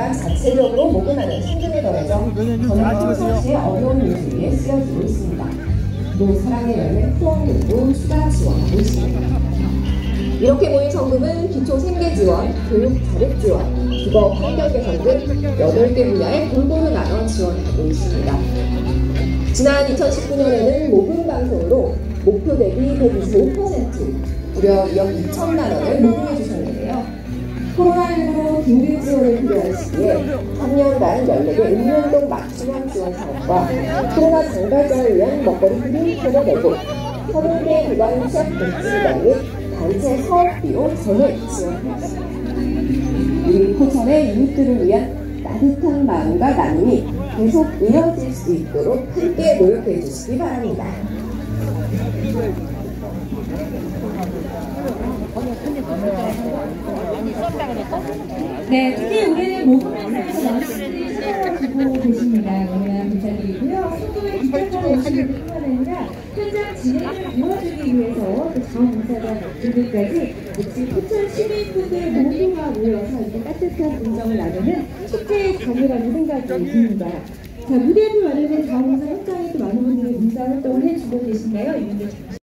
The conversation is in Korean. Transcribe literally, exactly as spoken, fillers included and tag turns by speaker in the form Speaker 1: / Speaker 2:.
Speaker 1: 경기가 자체적으로 모금하는 신분에 더해져 전국 서울시의 어려운 요소에 쓰여지고 있습니다. 또 사랑의 열매 후원금도 추가 지원하고 있습니다. 이렇게 모인 성금은 기초 생계 지원, 교육 자립 지원, 주거 환경 개선 등 여덟 개 분야에 골고루 나눠 지원하고 있습니다. 지난 이천십구 년에는 모금 방송으로 목표 대비 백이십오 퍼센트, 무려 이억 이천만 원을 모금해 주셨는데요. 코로나십구로 긴급 지원이 필요한 시기에 삼 년간 열네 개 읍면동 맞춤형 지원 사업과 코로나 장발장을 위한 먹거리 크림표를 내고 서른 개 기관 취업 복지기관 및 단체 사업비로 전액 지원하였습니다. 우리 포천의 이웃들을 위한 따뜻한 마음과 나눔이 계속 이어질 수 있도록 함께 노력해 주시기 바랍니다.
Speaker 2: 네, 특히 올해 모금 행사에서 많은 시간을 주고 계십니다. 너무나 감사드리고요. 소금을 기탁하러 오시는 뿐만 아니라 현장 진행을 도와주기 위해서 또 자원봉사자 분들까지 역시 포천 시민분들 모두가 모여서 이렇게 따뜻한 음정을 나누는 축제의 장이라는 생각이 듭니다. 자, 무대 앞에 마련된 자원봉사 현장에 또 많은 분들이 봉사활동을 해주고 계신데요. 이분들